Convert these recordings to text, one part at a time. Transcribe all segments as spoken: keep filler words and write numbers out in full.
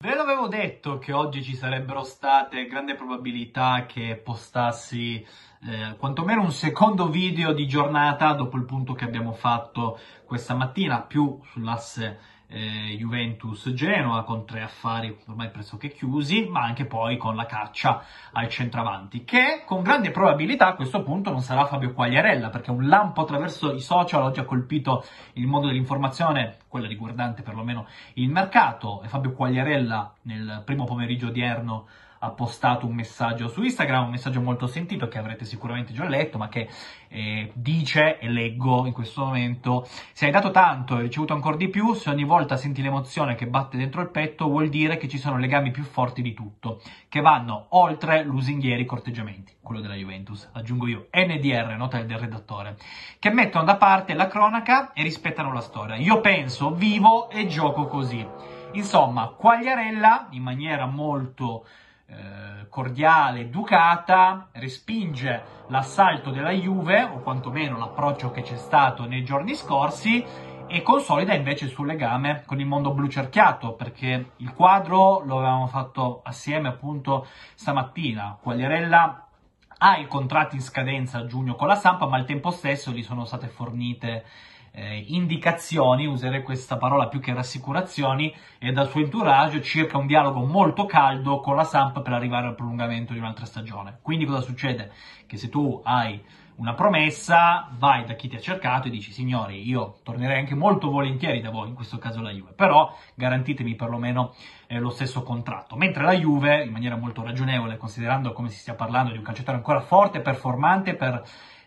Ve l'avevo detto che oggi ci sarebbero state grande probabilità che postassi eh, quantomeno un secondo video di giornata dopo il punto che abbiamo fatto questa mattina, più sull'asse eh, Juventus-Genoa con tre affari ormai pressoché chiusi, ma anche poi con la caccia al centravanti, che con grande probabilità a questo punto non sarà Fabio Quagliarella, perché un lampo attraverso i social oggi ha colpito il mondo dell'informazione, quella riguardante perlomeno il mercato, e Fabio Quagliarella nel primo pomeriggio odierno ha postato un messaggio su Instagram, un messaggio molto sentito che avrete sicuramente già letto, ma che eh, dice, e leggo in questo momento: se hai dato tanto e ricevuto ancora di più, se ogni volta senti l'emozione che batte dentro il petto, vuol dire che ci sono legami più forti di tutto, che vanno oltre lusinghieri corteggiamenti, quello della Juventus, aggiungo io, N D R, nota del redattore, che mettono da parte la cronaca e rispettano la storia. Io penso, vivo e gioco così. Insomma, Quagliarella, in maniera molto eh, cordiale, educata, respinge l'assalto della Juve, o quantomeno l'approccio che c'è stato nei giorni scorsi, e consolida invece il suo legame con il mondo blu cerchiato, perché il quadro lo avevamo fatto assieme appunto stamattina. Quagliarella ha i contratti in scadenza a giugno con la Samp, ma al tempo stesso gli sono state fornite eh, indicazioni, userei questa parola più che rassicurazioni, e dal suo entourage circa un dialogo molto caldo con la Samp per arrivare al prolungamento di un'altra stagione. Quindi cosa succede? Che se tu hai una promessa, vai da chi ti ha cercato e dici: signori, io tornerei anche molto volentieri da voi, in questo caso la Juve, però garantitemi perlomeno eh, lo stesso contratto. Mentre la Juve, in maniera molto ragionevole, considerando come si stia parlando di un calciatore ancora forte, performante per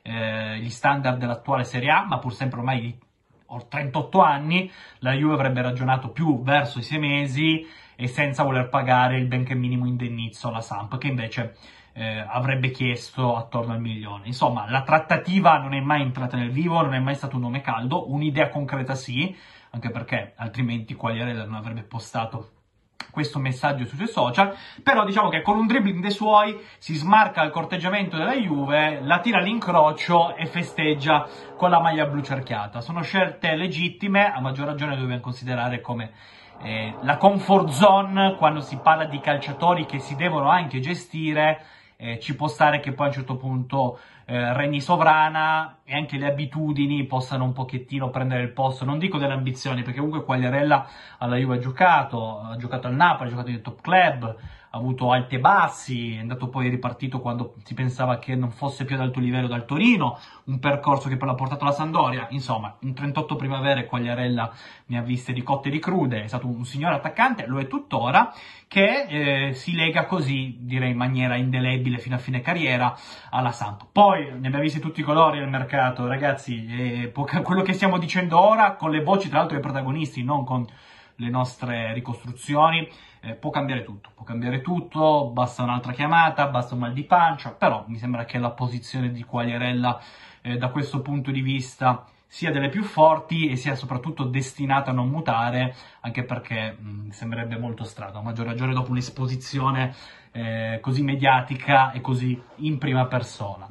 eh, gli standard dell'attuale Serie A, ma pur sempre ormai di trentotto anni, la Juve avrebbe ragionato più verso i sei mesi e senza voler pagare il benché minimo indennizzo alla Samp, che invece Eh, avrebbe chiesto attorno al milione. Insomma, la trattativa non è mai entrata nel vivo, non è mai stato un nome caldo, un'idea concreta sì, anche perché altrimenti Quagliarella non avrebbe postato questo messaggio sui suoi social. Però diciamo che con un dribbling dei suoi si smarca il corteggiamento della Juve, la tira all'incrocio e festeggia con la maglia blu cerchiata. Sono scelte legittime, a maggior ragione dobbiamo considerare come eh, la comfort zone, quando si parla di calciatori che si devono anche gestire. Eh, ci può stare che poi a un certo punto eh, regni sovrana e anche le abitudini possano un pochettino prendere il posto, non dico delle ambizioni, perché comunque Quagliarella alla Juve ha giocato, ha giocato al Napoli, ha giocato nei top club, ha avuto alti e bassi, è andato poi ripartito quando si pensava che non fosse più ad alto livello dal Torino, un percorso che poi l'ha portato alla Sampdoria. Insomma, in trentotto primavere Quagliarella ne ha viste di cotte e di crude, è stato un signore attaccante, lo è tuttora, che eh, si lega così, direi in maniera indelebile fino a fine carriera, alla Samp. Poi ne abbiamo visti tutti i colori nel mercato, ragazzi, eh, quello che stiamo dicendo ora, con le voci tra l'altro dei protagonisti, non con le nostre ricostruzioni, eh, può cambiare tutto, può cambiare tutto, basta un'altra chiamata, basta un mal di pancia, però mi sembra che la posizione di Quagliarella eh, da questo punto di vista sia delle più forti e sia soprattutto destinata a non mutare, anche perché mh, sembrerebbe molto strano, a maggior ragione dopo un'esposizione eh, così mediatica e così in prima persona.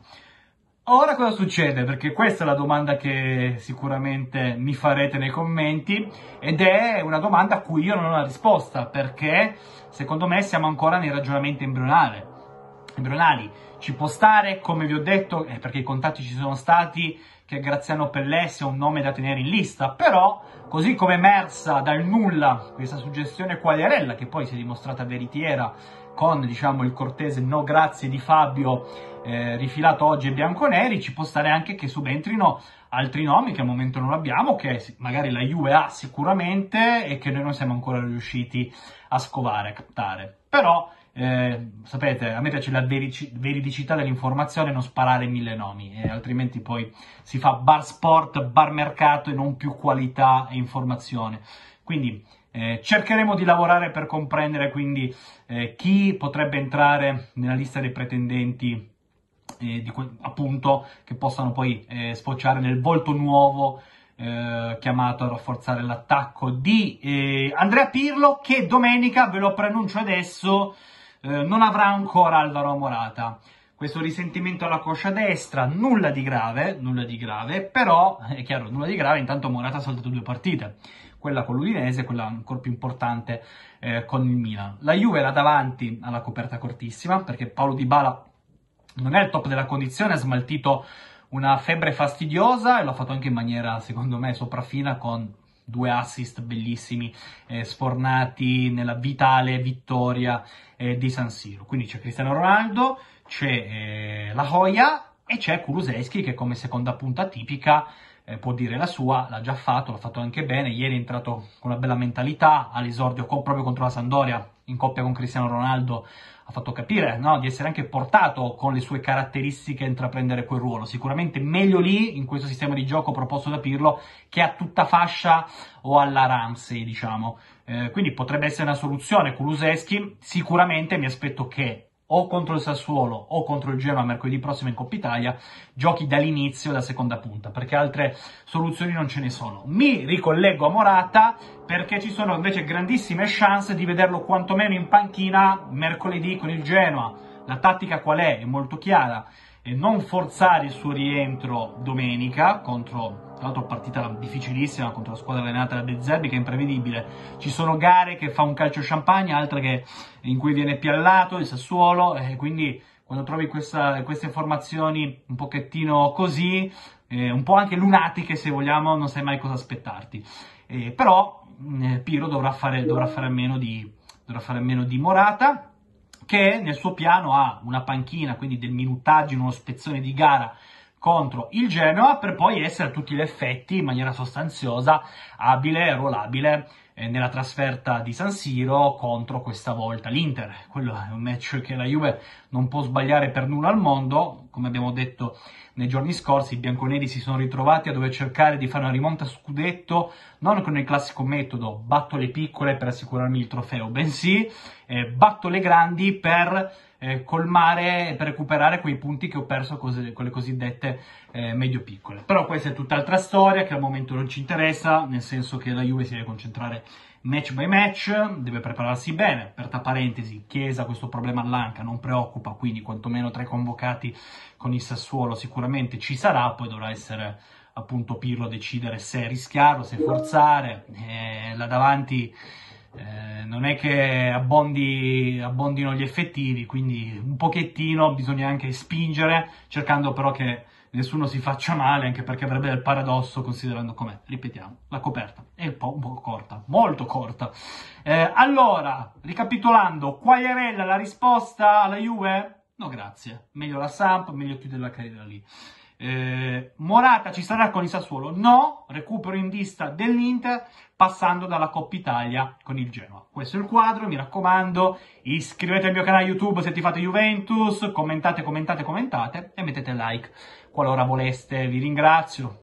Ora cosa succede? Perché questa è la domanda che sicuramente mi farete nei commenti, ed è una domanda a cui io non ho la risposta, perché secondo me siamo ancora nei ragionamenti embrionali. embrionali. Ci può stare, come vi ho detto, eh, perché i contatti ci sono stati, che Graziano Pellè sia un nome da tenere in lista, però così come è emersa dal nulla questa suggestione Quagliarella, che poi si è dimostrata veritiera con, diciamo, il cortese no grazie di Fabio eh, rifilato oggi ai bianconeri, ci può stare anche che subentrino altri nomi che al momento non abbiamo, che magari la Juve ha sicuramente e che noi non siamo ancora riusciti a scovare, a captare. Però Eh, sapete, a me piace la verici- veridicità dell'informazione, non sparare mille nomi, eh, altrimenti poi si fa bar sport, bar mercato e non più qualità e informazione. Quindi eh, cercheremo di lavorare per comprendere quindi eh, chi potrebbe entrare nella lista dei pretendenti, eh, di que- appunto, che possano poi eh, sfociare nel volto nuovo Eh, chiamato a rafforzare l'attacco di eh, Andrea Pirlo, che domenica, ve lo preannuncio adesso, eh, non avrà ancora Alvaro Morata. Questo risentimento alla coscia destra, nulla di grave, nulla di grave, però è chiaro, nulla di grave, intanto Morata ha saltato due partite, quella con l'Udinese, quella ancora più importante eh, con il Milan. La Juve era davanti alla coperta cortissima, perché Paulo Dybala non è il top della condizione, ha smaltito una febbre fastidiosa e l'ha fatto anche in maniera, secondo me, sopraffina, con due assist bellissimi eh, sfornati nella vitale vittoria eh, di San Siro. Quindi c'è Cristiano Ronaldo, c'è eh, La Joya e c'è Kulusevski che come seconda punta tipica eh, può dire la sua, l'ha già fatto, l'ha fatto anche bene. Ieri è entrato con una bella mentalità all'esordio con, proprio contro la Sampdoria in coppia con Cristiano Ronaldo. Ha fatto capire, no, di essere anche portato con le sue caratteristiche a intraprendere quel ruolo. Sicuramente meglio lì, in questo sistema di gioco proposto da Pirlo, che a tutta fascia o alla Ramsey, diciamo. Eh, quindi potrebbe essere una soluzione. Kulusevski, sicuramente mi aspetto che o contro il Sassuolo o contro il Genoa mercoledì prossimo in Coppa Italia giochi dall'inizio da seconda punta, perché altre soluzioni non ce ne sono. Mi ricollego a Morata perché ci sono invece grandissime chance di vederlo quantomeno in panchina mercoledì con il Genoa. La tattica qual è? È molto chiara. E non forzare il suo rientro domenica contro, tra l'altro, partita difficilissima contro la squadra allenata da De Zerbi, che è imprevedibile. Ci sono gare che fa un calcio champagne, altre che, in cui viene piallato il Sassuolo, e quindi quando trovi questa, queste informazioni un pochettino così, eh, un po' anche lunatiche se vogliamo, non sai mai cosa aspettarti. Eh, però eh, Pirlo dovrà fare, dovrà fare a meno di, dovrà fare a meno di Morata, che nel suo piano ha una panchina, quindi del minutaggio, uno spezzone di gara contro il Genoa, per poi essere a tutti gli effetti, in maniera sostanziosa, abile e ruolabile eh, nella trasferta di San Siro contro, questa volta, l'Inter. Quello è un match che la Juve non può sbagliare per nulla al mondo. Come abbiamo detto nei giorni scorsi, i bianconeri si sono ritrovati a dover cercare di fare una rimonta a scudetto, non con il classico metodo batto le piccole per assicurarmi il trofeo, bensì eh, batto le grandi per eh, colmare e per recuperare quei punti che ho perso con le cosiddette eh, medio-piccole. Però questa è tutt'altra storia che al momento non ci interessa, nel senso che la Juve si deve concentrare match by match, deve prepararsi bene. Per tra parentesi, Chiesa questo problema all'anca non preoccupa, quindi quantomeno tra i convocati con il Sassuolo sicuramente ci sarà, poi dovrà essere appunto Pirlo a decidere se rischiarlo, se forzare. Eh, là davanti eh, non è che abbondi, abbondino gli effettivi, quindi un pochettino bisogna anche spingere, cercando però che nessuno si faccia male, anche perché avrebbe del paradosso, considerando com'è, ripetiamo, la coperta è un po', un po' corta, molto corta. Eh, allora, ricapitolando, Quagliarella, la risposta alla Juve? No grazie, meglio la Samp, meglio chiudere la carriera lì. Eh, Morata ci sarà con il Sassuolo? No, recupero in vista dell'Inter, passando dalla Coppa Italia con il Genoa. Questo è il quadro, mi raccomando, iscrivetevi al mio canale YouTube se ti fate Juventus, commentate, commentate, commentate e mettete like qualora voleste. Vi ringrazio.